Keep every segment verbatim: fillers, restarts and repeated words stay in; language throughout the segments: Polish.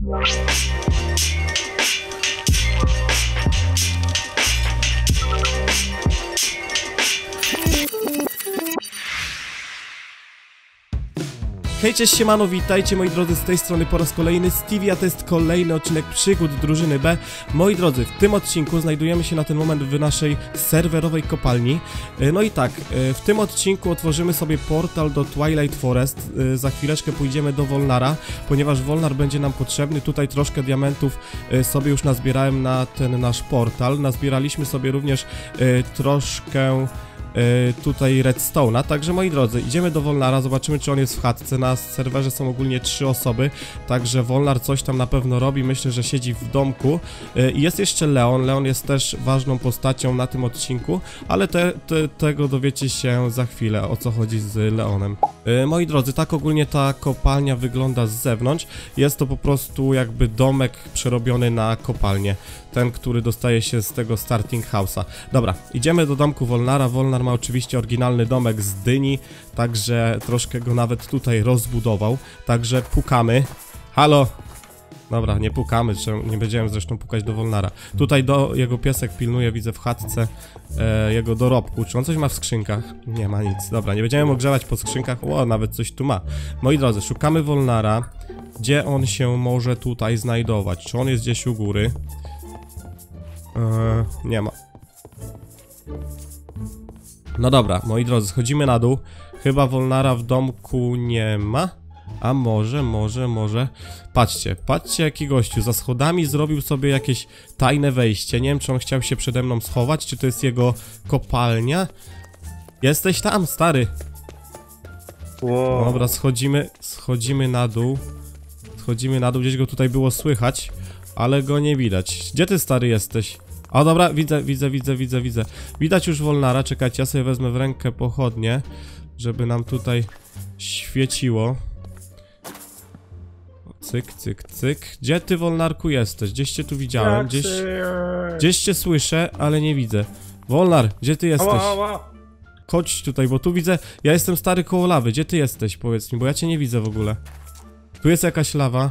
Hej, cześć, siemano, witajcie moi drodzy, z tej strony po raz kolejny Stevie, a to jest kolejny odcinek przygód drużyny B. Moi drodzy, w tym odcinku znajdujemy się na ten moment w naszej serwerowej kopalni. No i tak, w tym odcinku otworzymy sobie portal do Twilight Forest. Za chwileczkę pójdziemy do Wolnara, ponieważ Wolnar będzie nam potrzebny. Tutaj troszkę diamentów sobie już nazbierałem na ten nasz portal. Nazbieraliśmy sobie również troszkę tutaj redstone'a, także moi drodzy, idziemy do Wolnara, zobaczymy, czy on jest w chatce. Na serwerze są ogólnie trzy osoby, także Wolnar coś tam na pewno robi, myślę, że siedzi w domku. I jest jeszcze Leon, Leon jest też ważną postacią na tym odcinku, ale te, te, tego dowiecie się za chwilę, o co chodzi z Leonem. Moi drodzy, tak ogólnie ta kopalnia wygląda z zewnątrz. Jest to po prostu jakby domek przerobiony na kopalnię, ten, który dostaje się z tego starting house'a. Dobra, idziemy do domku Wolnara. Wolnar ma oczywiście oryginalny domek z dyni, także troszkę go nawet tutaj rozbudował. Także pukamy. Halo! Dobra, nie pukamy, nie będziemy zresztą pukać do Wolnara. Tutaj do, jego piesek pilnuje, widzę w chatce, e, jego dorobku. Czy on coś ma w skrzynkach? Nie ma nic. Dobra, nie będziemy ogrzewać po skrzynkach. O, nawet coś tu ma. Moi drodzy, szukamy Wolnara. Gdzie on się może tutaj znajdować? Czy on jest gdzieś u góry? E, nie ma. No dobra, moi drodzy, schodzimy na dół. Chyba Wolnara w domku nie ma. A może, może, może... Patrzcie, patrzcie jaki gościu. Za schodami zrobił sobie jakieś tajne wejście. Nie wiem, czy on chciał się przede mną schować, czy to jest jego kopalnia. Jesteś tam, stary. Wow. Dobra, schodzimy, schodzimy na dół. Schodzimy na dół, gdzieś go tutaj było słychać, ale go nie widać. Gdzie ty, stary, jesteś? O, dobra, widzę, widzę, widzę, widzę, widzę. Widać już Wolnara, czekajcie, ja sobie wezmę w rękę pochodnie, żeby nam tutaj świeciło. Cyk, cyk, cyk. Gdzie ty, Wolnarku, jesteś? Gdzieś cię tu widziałem, gdzieś... Gdzieś cię słyszę, ale nie widzę. Wolnar, gdzie ty jesteś? Ała, ała. Chodź tutaj, bo tu widzę... Ja jestem stary koło lawy, gdzie ty jesteś, powiedz mi, bo ja cię nie widzę w ogóle. Tu jest jakaś lawa.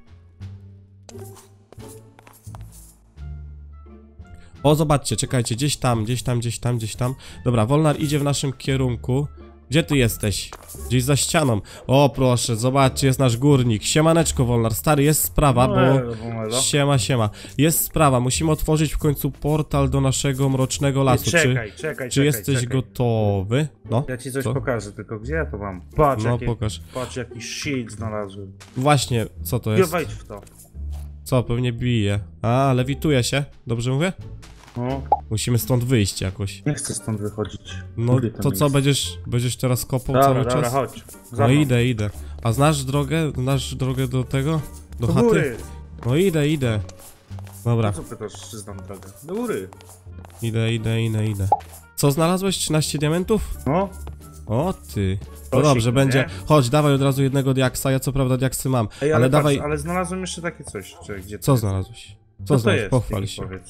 O, zobaczcie, czekajcie, gdzieś tam, gdzieś tam, gdzieś tam, gdzieś tam. Dobra, Wolnar idzie w naszym kierunku. Gdzie ty jesteś? Gdzieś za ścianą. O, proszę, zobaczcie, jest nasz górnik. Siemaneczko, Wolnar. Stary, jest sprawa, bo... Siema, siema. Jest sprawa, musimy otworzyć w końcu portal do naszego mrocznego lasu. Czekaj, czy, czekaj, Czy czekaj, jesteś czekaj. gotowy? No, Ja ci coś co? pokażę, tylko gdzie ja to mam? Patrz, No, jakie, pokaż. patrz jaki shit znalazłem. Właśnie, co to Nie jest? wejdź w to. Co, pewnie bije. A, lewituje się. Dobrze mówię? No, Musimy stąd wyjść jakoś. nie chcę stąd wychodzić. No, Lubię to miejsce. co, będziesz, będziesz teraz kopał Dobra, cały dobra, czas? chodź. Za No mną. idę, idę. A znasz drogę? Znasz drogę do tego? Do Do chaty? góry. No idę, idę. Dobra, Po co pytasz, czy znam drogę? Do góry. idę, idę, idę, idę. Co znalazłeś? trzynaście diamentów? No. O ty. No Prosik, dobrze, będzie. nie? Chodź, dawaj od razu jednego diaksa. Ja co prawda diaksy mam, Ej, ale, ale patrz, dawaj... ale znalazłem jeszcze takie coś. Czy, gdzie to Co jest? znalazłeś? Co Co to znalazłeś? jest? Pochwal Ty się. powiedz.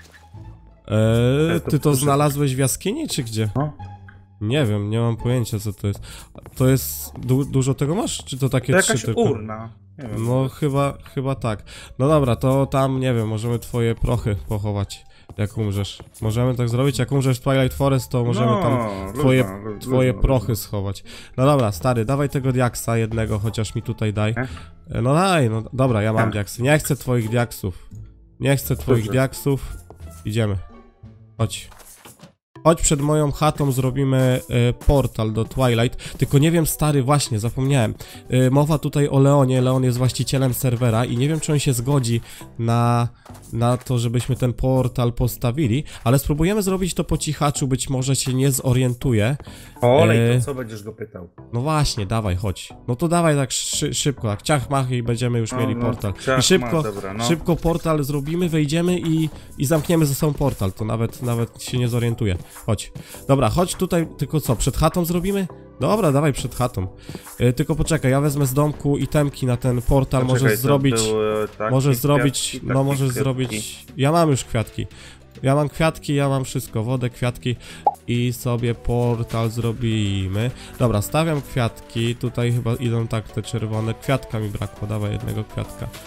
Eee, to ty to proszę. znalazłeś w jaskini, czy gdzie? No. Nie wiem, nie mam pojęcia co to jest. To jest... Du dużo tego masz? Czy to takie To trzy jakaś tylko? urna. Nie wiem. No chyba, chyba tak. No dobra, to tam, nie wiem, możemy twoje prochy pochować, jak umrzesz. Możemy tak zrobić, jak umrzesz w Twilight Forest, to możemy No, tam twoje, luźno, lu- twoje luźno, prochy luźno. schować. No dobra, stary, dawaj tego diaksa jednego, chociaż mi tutaj daj. E? No daj, no dobra, ja mam E? diaksy. Nie chcę twoich diaksów. Nie chcę twoich Dobrze. diaksów. Idziemy. Chodź. Chodź, przed moją chatą zrobimy y, portal do Twilight. Tylko nie wiem, stary, właśnie, zapomniałem. Y, mowa tutaj o Leonie. Leon jest właścicielem serwera i nie wiem, czy on się zgodzi na, na to, żebyśmy ten portal postawili, ale spróbujemy zrobić to po cichaczu, być może się nie zorientuje. Olej, E, to co będziesz go pytał? No właśnie, dawaj, chodź. No to dawaj tak szy szybko, tak ciach mach i będziemy już No, mieli no, portal. ciach I szybko, mach, dobra, no. szybko portal zrobimy, wejdziemy i, i zamkniemy ze sobą portal, to nawet, nawet się nie zorientuje. Chodź. Dobra, chodź tutaj, tylko co, przed chatą zrobimy? Dobra, dawaj przed chatą. Yy, tylko poczekaj, ja wezmę z domku itemki na ten portal, Poczekaj, możesz to zrobić... były takie Możesz zrobić, kwiatki, no takie możesz kwiatki. zrobić... Ja mam już kwiatki. Ja mam kwiatki, ja mam wszystko, wodę, kwiatki i sobie portal zrobimy. Dobra, stawiam kwiatki, tutaj chyba idą tak te czerwone. Kwiatka mi brakło, dawaj jednego kwiatka.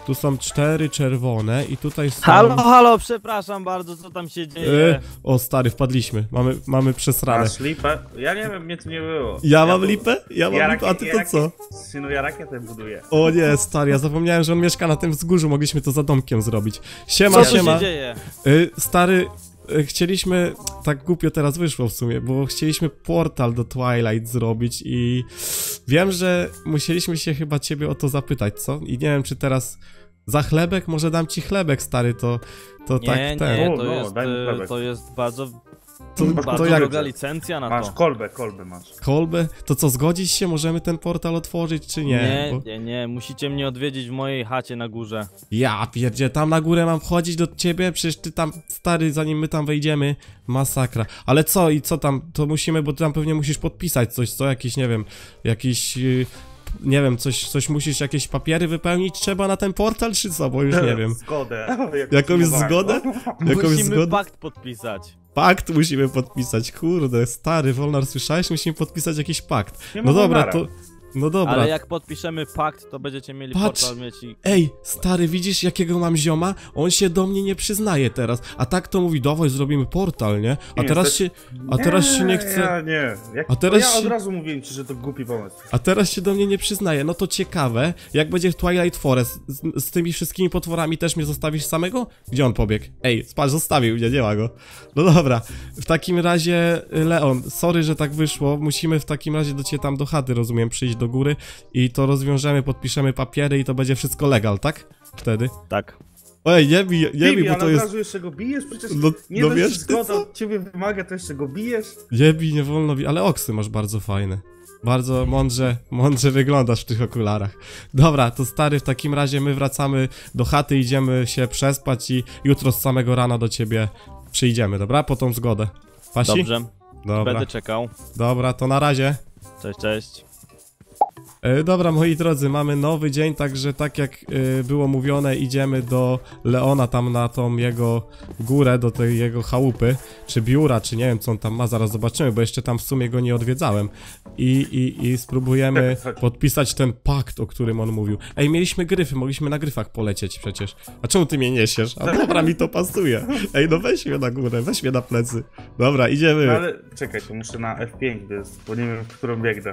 tu są cztery czerwone i tutaj są... Halo, halo, przepraszam bardzo, co tam się dzieje? E, o stary, wpadliśmy, mamy, mamy przesrane. Masz lipę? Ja nie wiem, mnie tu nie było. Ja mam tu- lipę? Ja mam Ja lipę, a ty to rakiet- co? Synu, ja rakietę buduję. O nie, stary, ja zapomniałem, że on mieszka na tym wzgórzu, mogliśmy to za domkiem zrobić. Siema, Co tu siema. się dzieje? Y, stary, y, chcieliśmy, tak głupio teraz wyszło w sumie, bo chcieliśmy portal do Twilight zrobić i wiem, że musieliśmy się chyba ciebie o to zapytać, co? I nie wiem, czy teraz za chlebek, może dam ci chlebek, stary, to, to Nie, tak nie, ten. O, to no, jest, daj mi e, chlebek. to jest bardzo, To, bardzo to jak droga licencja na Masz to. kolbę, kolbę masz. kolbę? To co, zgodzisz się? Możemy ten portal otworzyć, czy nie? Nie, Bo... nie, nie, musicie mnie odwiedzić w mojej chacie na górze. Ja pierdzie, tam na górę mam wchodzić do ciebie? Przecież ty tam, stary, zanim my tam wejdziemy, masakra. Ale co i co tam, to musimy, bo ty tam pewnie musisz podpisać coś, co? Jakiś, nie wiem, jakiś... Yy... Nie wiem, coś, coś musisz, jakieś papiery wypełnić trzeba na ten portal, czy co? Bo już nie wiem. Zgodę. Jakąś zgodę? Jakąś Musimy zgodę? pakt podpisać. Pakt musimy podpisać, kurde, stary, Wolnar, słyszałeś? Musimy podpisać jakiś pakt. Nie No ma dobra, Wolnara. to... No dobra. Ale jak podpiszemy pakt, to będziecie mieli Patrz. portal mieć i... Ej, stary, widzisz jakiego mam zioma? On się do mnie nie przyznaje teraz, a tak to mówi, dawaj, zrobimy portal, nie? A Nie, teraz to- się, a teraz się nie chce, Ja nie. Jak, A teraz to ja od się- razu mówiłem ci, że to głupi pomysł. a teraz się do mnie nie przyznaje, no to ciekawe, jak będzie w Twilight Forest, z, z tymi wszystkimi potworami też mnie zostawisz samego? Gdzie on pobiegł? Ej, patrz, zostawił mnie, nie ma go. No dobra, w takim razie, Leon, sorry, że tak wyszło, musimy w takim razie do ciebie tam do chaty, rozumiem, przyjść do góry i to rozwiążemy, podpiszemy papiery i to będzie wszystko legal, tak? Wtedy. Tak. Ej, nie bij, nie bij, Bibi, bo ale to od jest... razu jeszcze go bijesz? Przecież No- nie no dość, wiesz że ty zgoda co? od ciebie wymaga, to jeszcze go bijesz? Nie bij, nie wolno bij, ale oksy masz bardzo fajne. Bardzo mądrze, mądrze wyglądasz w tych okularach. Dobra, to stary, w takim razie my wracamy do chaty, idziemy się przespać i jutro z samego rana do ciebie przyjdziemy, dobra? Po tą zgodę. Pasi? Dobrze, Dobra, będę czekał. dobra, to na razie. Cześć, cześć. E, dobra, moi drodzy, mamy nowy dzień, także tak jak e, było mówione, idziemy do Leona tam na tą jego górę, do tej jego chałupy, czy biura, czy nie wiem co on tam ma, zaraz zobaczymy, bo jeszcze tam w sumie go nie odwiedzałem. I, i, i spróbujemy podpisać ten pakt, o którym on mówił. Ej, mieliśmy gryfy, mogliśmy na gryfach polecieć przecież. A czemu ty mnie niesiesz? A dobra, mi to pasuje. Ej, no weź mnie na górę, weź mnie na plecy. Dobra, idziemy. No ale czekaj, to muszę na F pięć, więc, bo nie wiem, w którą biegnę.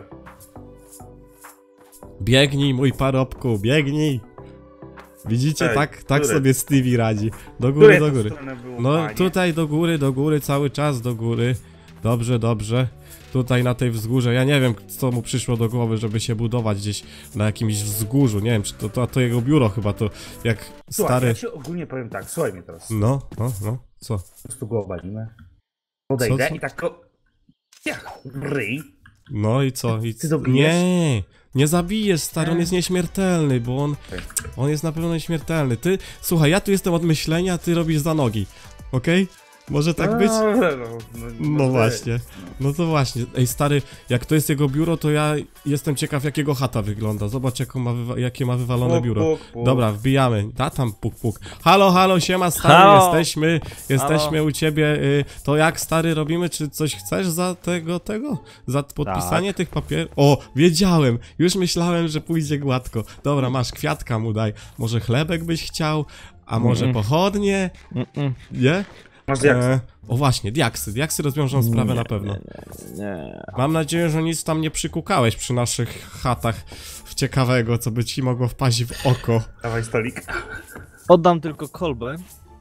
Biegnij, mój parobku, biegnij. Widzicie, Ej, tak, tak które? sobie Stevie radzi. Do góry, Które do to góry. stronę było, No panie? tutaj do góry, do góry, cały czas do góry. Dobrze, dobrze. Tutaj na tej wzgórze, ja nie wiem co mu przyszło do głowy, żeby się budować gdzieś na jakimś wzgórzu. Nie wiem, czy to, to, to jego biuro chyba, to jak Słuchaj, stary... ja ci ogólnie powiem tak, słuchaj mnie teraz. Po No, no, no, co? prostu go obalimy. Podejdę Co, co? i tak ko... Jak? Ryj. No i co? I... Ty zabijesz? Nie, nie zabijesz, stary, on Nie. jest nieśmiertelny, bo on... Okej. On jest na pewno nieśmiertelny. Ty, słuchaj, ja tu jestem od myślenia, ty robisz za nogi. Okej? Może tak być? No, no, no, No może właśnie, no to właśnie. Ej stary, jak to jest jego biuro, to ja jestem ciekaw jak jego chata wygląda. Zobacz jaką ma wywa- jakie ma wywalone Puk, biuro. puk, puk. Dobra, wbijamy. Da tam puk puk. Halo, halo, siema stary, Halo. jesteśmy, jesteśmy Halo. u ciebie. Y, to jak stary robimy, czy coś chcesz za tego, tego? Za podpisanie Tak. tych papierów? O, wiedziałem, już myślałem, że pójdzie gładko. Dobra, masz kwiatka mu daj. Może chlebek byś chciał, a może Mm. pochodnie? Mm-mm. Nie? Masz jak? E, o właśnie, diaksy. Diaksy rozwiążą sprawę Nie, na pewno. Nie, nie. Mam nadzieję, że nic tam nie przykukałeś przy naszych chatach w ciekawego, co by ci mogło wpaść w oko. Dawaj stolik. Oddam tylko kolbę.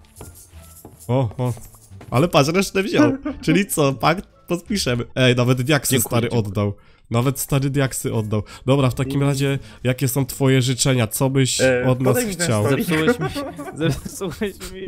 O, o. Ale patrz, resztę wziął. Czyli co, pakt podpiszemy. Ej, nawet diaksy Dziękuję, stary dziękuję. oddał. Nawet stary diaksy oddał. Dobra, w takim razie, jakie są twoje życzenia? Co byś E, od nas podaj mi ten chciał? stolik. Zepsułeś mi... Zepsułeś mi...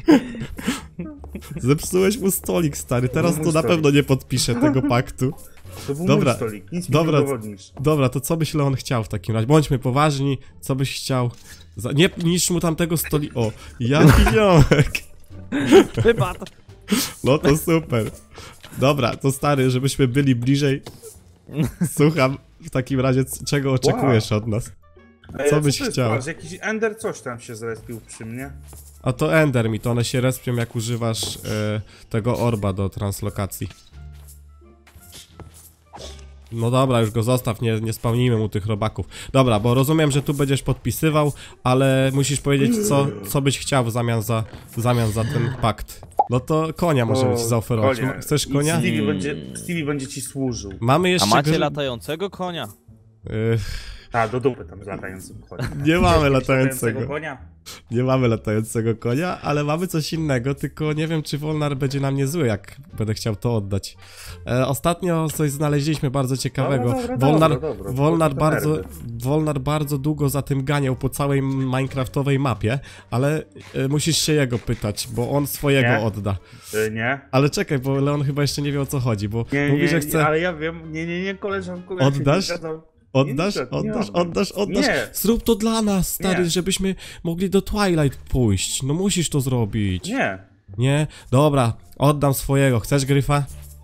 Zepsułeś mu stolik, stary. Teraz był to mój na stolik. pewno nie podpiszę tego paktu. To był Dobra, mój stolik, nic dobra. mi nie udowodnisz. Dobra, to co byś Leon chciał w takim razie? Bądźmy poważni, co byś chciał? Za... Nie niszcz mu tamtego stoli... O, jaki ziomek! Wypadł. No to super. Dobra, to stary, żebyśmy byli bliżej. Słucham, w takim razie c- czego oczekujesz od nas? Ej, Co a byś to jest? chciał? Patrz, jakiś Ender coś tam się zrespił przy mnie. A to Ender mi, to one się respią jak używasz e, tego orba do translokacji. No dobra, już go zostaw, nie, nie spełnijmy mu tych robaków. Dobra, bo rozumiem, że tu będziesz podpisywał, ale musisz powiedzieć, co, co byś chciał w zamian za, w zamian za ten pakt. No to konia możemy ci zaoferować. Konia. Chcesz I konia? Stevie będzie, Stevie będzie ci służył. Mamy A jeszcze... macie gry- latającego konia? Y, Ta, do dupy tam z latającym koniem. nie mamy Wiesz, latającego. konia? Nie mamy latającego konia, ale mamy coś innego, tylko nie wiem, czy Wolnar będzie na mnie zły, jak będę chciał to oddać. E, ostatnio coś znaleźliśmy bardzo ciekawego. Dobra, dobra, Wolnar, dobra, dobra. Wolnar, To bardzo, nerwy. Wolnar bardzo długo za tym ganiał po całej minecraftowej mapie, ale e, musisz się jego pytać, bo on swojego Nie. odda. Y, nie? Ale czekaj, bo Leon chyba jeszcze nie wie, o co chodzi, bo Nie, mówi, nie, że nie, chce... ale ja wiem, nie, nie, nie, koleżanko. ja się Oddasz? nie zgadzam. Oddasz, Nie, nie, oddasz, nie oddasz, oddasz. Nie. Zrób to dla nas, stary, Nie. żebyśmy mogli do Twilight pójść. No musisz to zrobić. Nie. Nie? Dobra, oddam swojego. Chcesz gryfa?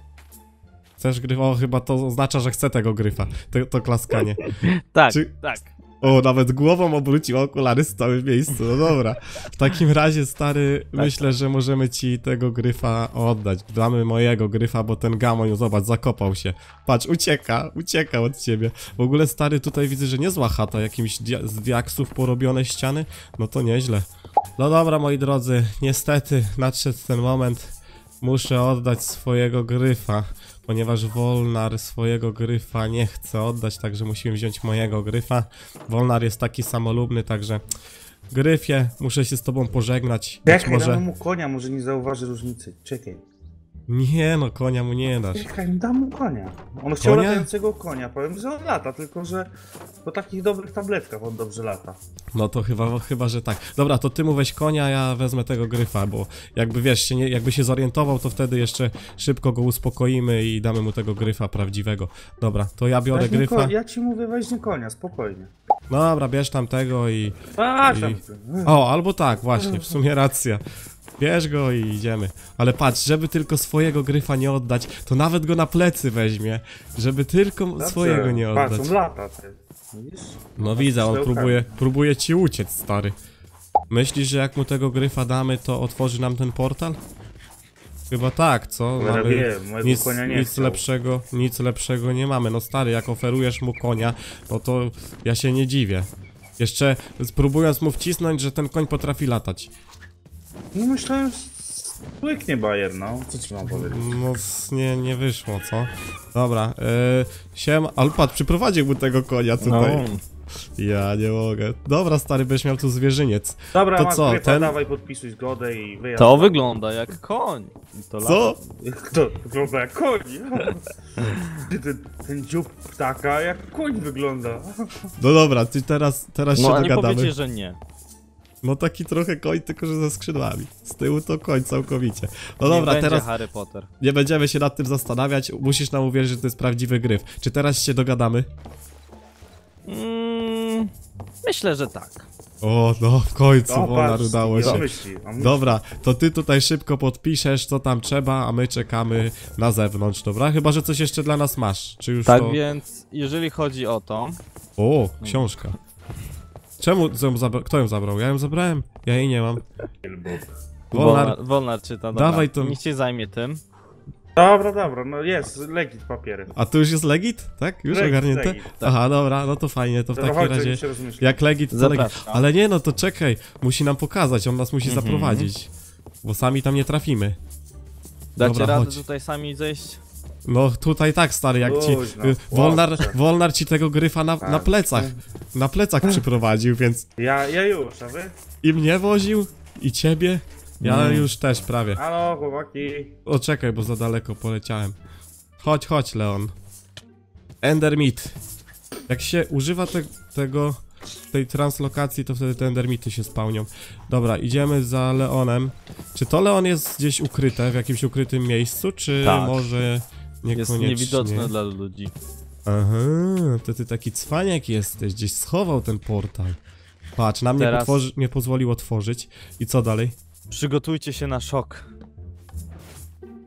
Chcesz gryfa? O, chyba to oznacza, że chcę tego gryfa. To, to klaskanie. Tak, Czy- tak. O, nawet głową obrócił, okulary stały w miejscu. No dobra. W takim razie, stary, Tak. myślę, że możemy ci tego gryfa oddać. Damy mojego gryfa, bo ten gamoń, zobacz, zakopał się. Patrz, ucieka, ucieka od ciebie. W ogóle, stary, tutaj widzę, że niezła chata, jakimś dia- z diaksów porobione ściany. No to nieźle. No dobra, moi drodzy, niestety nadszedł ten moment. Muszę oddać swojego gryfa, ponieważ Wolnar swojego gryfa nie chce oddać, także musimy wziąć mojego gryfa. Wolnar jest taki samolubny, także gryfie, muszę się z tobą pożegnać. Być Czekaj, może... dam mu konia, może nie zauważy różnicy. Czekaj. Nie no, konia mu nie dasz. Czekaj, dam mu konia. On chciał Konia? latającego konia. Powiem, że on lata, tylko że po takich dobrych tabletkach on dobrze lata. No to chyba, chyba, że tak. Dobra, to ty mu weź konia, ja wezmę tego gryfa, bo jakby wiesz, się nie, jakby się zorientował, to wtedy jeszcze szybko go uspokoimy i damy mu tego gryfa prawdziwego. Dobra, to ja biorę Weź nie gryfa. ko- ja ci mówię, weź nie konia, spokojnie. Dobra, bierz tam tego i... A, I- tam. O, albo tak, właśnie, w sumie racja. Bierz go i idziemy. Ale patrz, żeby tylko swojego gryfa nie oddać, to nawet go na plecy weźmie. Żeby tylko Dobrze. swojego nie oddać. Patrz, on lata, ty. Widzisz? No widzę, on Pudełkami. próbuje, próbuje ci uciec, stary. Myślisz, że jak mu tego gryfa damy, to otworzy nam ten portal? Chyba tak, co? Bo ja Mamy wiem, mojego nic, konia nie nic chciał. lepszego, nic lepszego nie mamy. No stary, jak oferujesz mu konia, no to ja się nie dziwię. Jeszcze spróbując mu wcisnąć, że ten koń potrafi latać. No myślałem, że łyknie bajer, no. Co ci mam powiedzieć? No s- nie, nie wyszło, co? Dobra, yy, siem, ale patrz, przyprowadził mu tego konia tutaj. No. Ja nie mogę. Dobra, stary, byś miał tu zwierzyniec. Dobra, To masz co, gryfa, ten- dawaj, podpisuj zgodę i wyjazd. To wygląda jak koń. I to Co? lata. To wygląda jak koń. ten, ten dziób ptaka jak koń wygląda. No dobra, ty teraz, teraz No się a nie dogadamy. powiecie, że nie. No taki trochę koń, tylko że ze skrzydłami. Z tyłu to koń całkowicie. No Nie dobra, będzie teraz Harry Potter. nie będziemy się nad tym zastanawiać. Musisz nam uwierzyć, że to jest prawdziwy gryf. Czy teraz się dogadamy? Mm, myślę, że tak. O, no w końcu, No, Wolnar, patrz, udało on się. myśli, on myśli. Dobra, to ty tutaj szybko podpiszesz, co tam trzeba, a my czekamy na zewnątrz, dobra? Chyba, że coś jeszcze dla nas masz. Czy już Tak to... więc, jeżeli chodzi o to, O, książka. Czemu ją zabra... Kto ją zabrał? Ja ją zabrałem? Ja jej nie mam. Wolnar, Wolnar, Wolnar czyta, dobra. dawaj to- Niech się zajmie tym. Dobra, dobra, no jest, legit papiery. a tu już jest legit? Tak? Już Legit, ogarnięte? legit, tak. Aha, dobra, no to fajnie, to w Dobra, takim chodź, razie... żeby się rozmyślał. Jak legit, to legit. Zapraszam. Ale nie, no to czekaj, musi nam pokazać, on nas musi Mhm. zaprowadzić. Bo sami tam nie trafimy. Dacie Dobra, radę chodź. tutaj sami zejść? No tutaj tak, stary, jak ci... Luźno, y, Wolnar, łapcie. Wolnar ci tego gryfa na, na Tak. plecach, na plecach przyprowadził, więc... Ja, ja już, a wy? I mnie woził, i ciebie. Ja Mm. już też prawie. Halo, chłopaki. O, czekaj, bo za daleko poleciałem. Chodź, chodź, Leon. Endermit. Jak się używa te, tego, tej translokacji, to wtedy te endermity się spełnią. Dobra, idziemy za Leonem. Czy to Leon jest gdzieś ukryte, w jakimś ukrytym miejscu, czy Tak. może Jest niekoniecznie? niewidoczne dla ludzi. Aha, to ty taki cwaniak jesteś, gdzieś schował ten portal. Patrz, nam nie, Teraz- potworzy, nie pozwolił otworzyć. I co dalej? Przygotujcie się na szok.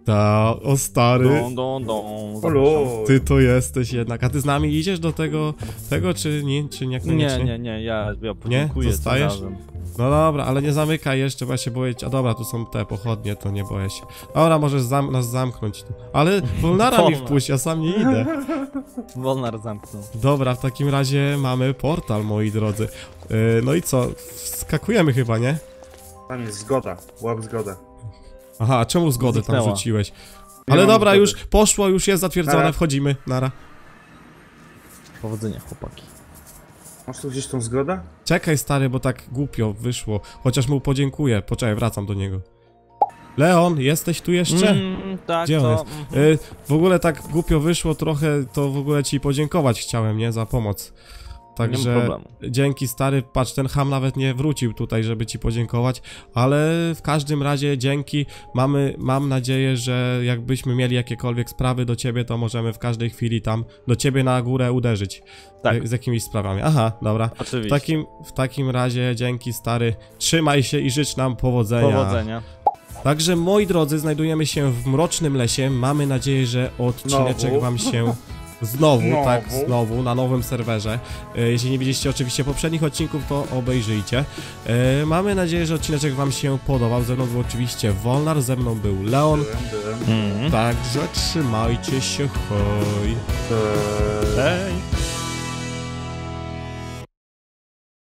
Ta, o stary. Don, don, don. Halo. Ty to jesteś jednak. A ty z nami idziesz do tego, tego czy nie, czy Nie, niekoniecznie? nie, nie, ja, ja podziękuję. tym Zostajesz? razem. No dobra, ale nie zamykaj jeszcze, bo ja się boję. A dobra, tu są te pochodnie, to nie boję się. Dobra, możesz zam nas zamknąć tu. Ale Wolnara mi Wolnar. wpuść, ja sam nie idę. Wolnar zamknął. Dobra, w takim razie mamy portal, moi drodzy. Yy, no i co? Skakujemy chyba, nie? Tam jest zgoda, łap zgodę. Aha, a czemu zgodę tam Zniknęła. rzuciłeś? Nie Ale mam dobra, zgody. już poszło, już jest zatwierdzone, Nara. wchodzimy. Nara. Powodzenia, chłopaki. Masz tu gdzieś tą zgodę? Czekaj, stary, bo tak głupio wyszło. Chociaż mu podziękuję. Poczekaj, wracam do niego. Leon, jesteś tu jeszcze? Mm, tak, Gdzie on to... jest? mhm. Y, w ogóle tak głupio wyszło trochę, to w ogóle ci podziękować chciałem, nie? Za pomoc. Nie Także ma problemu. dzięki, stary, patrz, ten ham nawet nie wrócił tutaj, żeby ci podziękować, ale w każdym razie dzięki, mamy, mam nadzieję, że jakbyśmy mieli jakiekolwiek sprawy do ciebie, to możemy w każdej chwili tam do ciebie na górę uderzyć. Tak. Z jakimiś sprawami. Aha, dobra. W Oczywiście. takim, w takim razie dzięki, stary, trzymaj się i życz nam powodzenia. Powodzenia. Także, moi drodzy, znajdujemy się w Mrocznym Lesie. Mamy nadzieję, że odcineczek Znowu. wam się... Znowu, Znowu. tak, znowu, na nowym serwerze. E, Jeśli nie widzieliście oczywiście poprzednich odcinków, to obejrzyjcie. E, mamy nadzieję, że odcineczek wam się podobał. Ze mną był oczywiście Wolnar, ze mną był Leon. Byłem, byłem. Mhm. Także trzymajcie się, hoj. Eee, Hej.